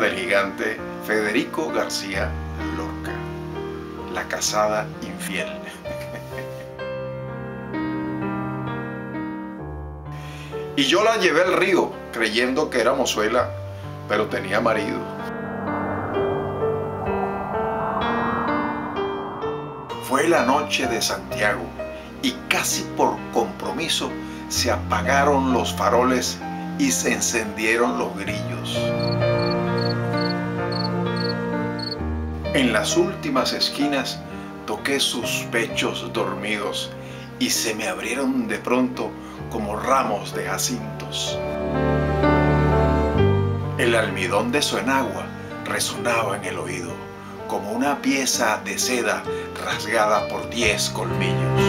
del gigante Federico García Lorca, La casada infiel. Y yo la llevé al río, creyendo que era mozuela, pero tenía marido. Fue la noche de Santiago, y casi por compromiso se apagaron los faroles y se encendieron los grillos. En las últimas esquinas toqué sus pechos dormidos y se me abrieron de pronto como ramos de jacintos. El almidón de su enagua resonaba en el oído como una pieza de seda rasgada por 10 colmillos.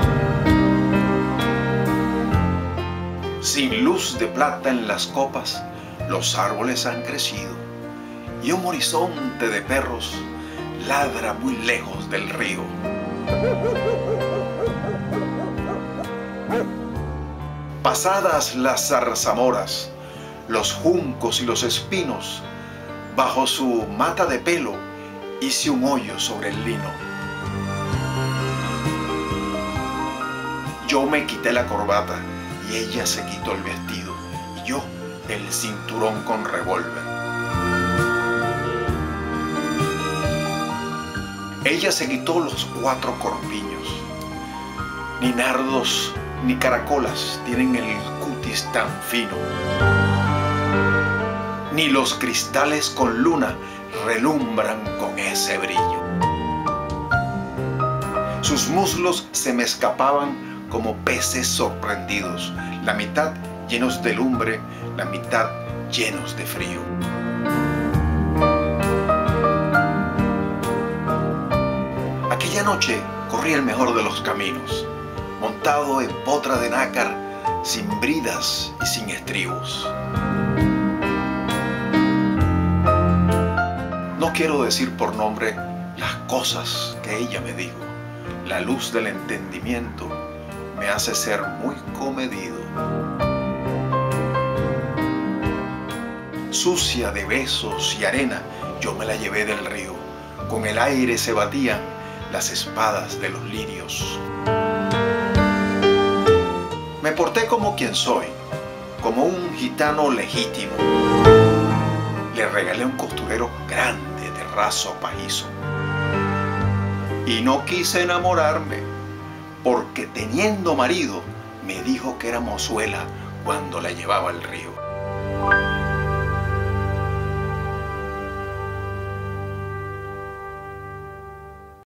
Sin luz de plata en las copas, los árboles han crecido y un horizonte de perros ladra muy lejos del río. Pasadas las zarzamoras, los juncos y los espinos, bajo su mata de pelo hice un hoyo sobre el lino. Yo me quité la corbata y ella se quitó el vestido y yo el cinturón con revólver. Ella se quitó los 4 corpiños. Ni nardos ni caracolas tienen el cutis tan fino, ni los cristales con luna relumbran con ese brillo. Sus muslos se me escapaban como peces sorprendidos, la mitad llenos de lumbre, la mitad llenos de frío. Aquella noche corrí el mejor de los caminos, montado en potra de nácar, sin bridas y sin estribos. No quiero decir por nombre las cosas que ella me dijo. La luz del entendimiento me hace ser muy comedido. Sucia de besos y arena, yo me la llevé del río. Con el aire se batían las espadas de los lirios. Me porté como quien soy, como un gitano legítimo. Le regalé un costurero grande de raso pajizo. Y no quise enamorarme, porque teniendo marido, me dijo que era mozuela cuando la llevaba al río.